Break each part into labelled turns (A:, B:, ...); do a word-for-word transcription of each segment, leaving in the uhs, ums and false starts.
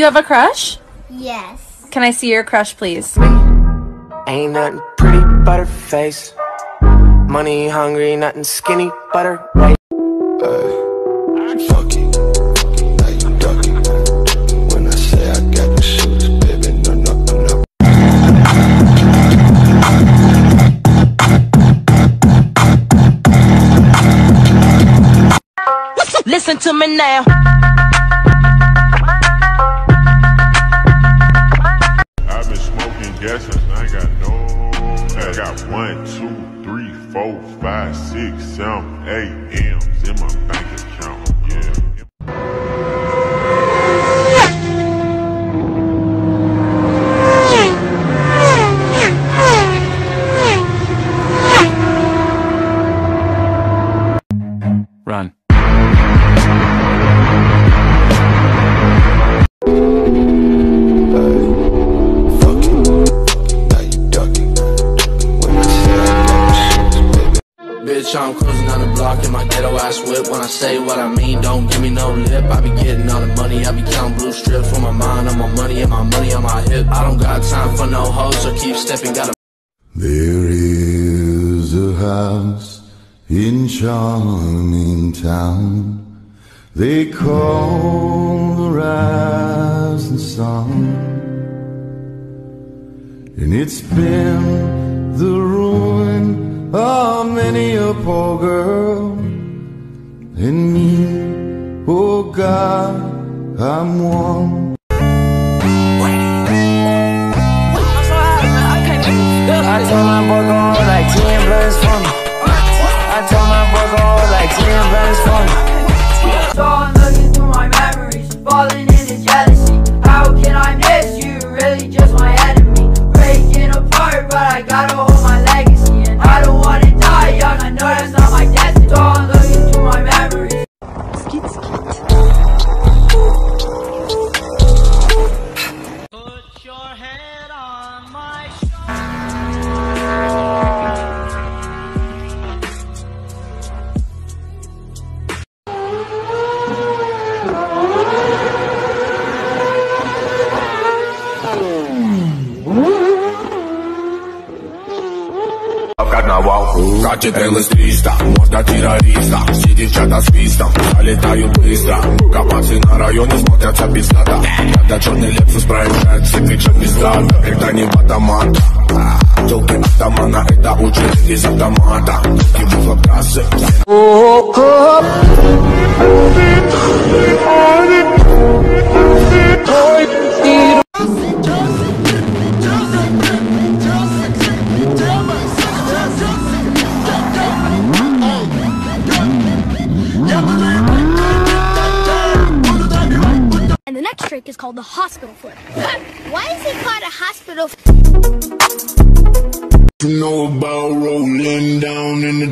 A: have a crush?
B: Yes.
A: Can I see your crush, please?
C: Ain't nothing pretty but her face. Money hungry, nothing skinny but her waist.
D: Fuck you. Now you ducking. When I say I got the shoes, baby, no, no, no.
E: Listen to me now.
F: I've been smoking gas since I ain't got no. I got one, two, three, four, five, six, seven, eight M's in my bank account. Yeah.
G: Run.
H: Bitch, I'm cruising down the block in my ghetto ass whip. When I say what I mean, don't give me no lip. I be getting all the money, I be counting blue strips. For my mind on my money and my money on my hip. I don't got time for no hoes, so keep stepping, gotta.
D: There is a house in charming town they call the Rising Sun, and it's been the ruin of many a poor girl, and me, oh God, I'm one.
C: I told my boy go hold like ten blunts for me. I told my boy go hold like ten blunts for me.
I: So I'm looking through my memories, falling into jealousy. How can I miss you? You're really just my enemy. Breaking apart, but I gotta hold my legacy. And I don't wanna die young, I know that's not my destiny. So I'm looking through my memories.
A: Skeet, skeet.
E: Put your head on my
J: Карнавал, катит эл эс триста, морда террориста. Все девчата свистом, залетают быстро. Капацы на районе смотрятся пиздато. Когда черный Лексус проезжает, все кричат пизда. Это не в автомат. Телки автомана, это очередь из автомата. Телки в углах трассы.
B: And the next trick is called the hospital flip. Why is it called a hospital flip?
D: You know about rolling down in the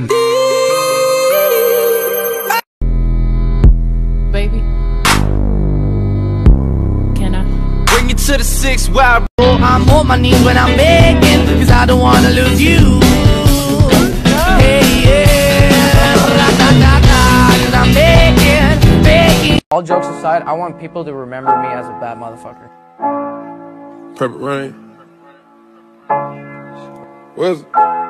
A: Baby. Can I?
E: Bring it to the six wild. I'm on my knees when I'm begging, cause I don't wanna lose you. Hey, yeah. Cause I'm begging, begging.
C: All jokes aside, I want people to remember me as a bad motherfucker.
F: Purple Rain. Where's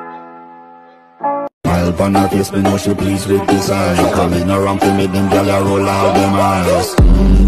D: Smile upon her face, me know she pleased with this eye. Coming around to make them gyal roll out them eyes. Mm.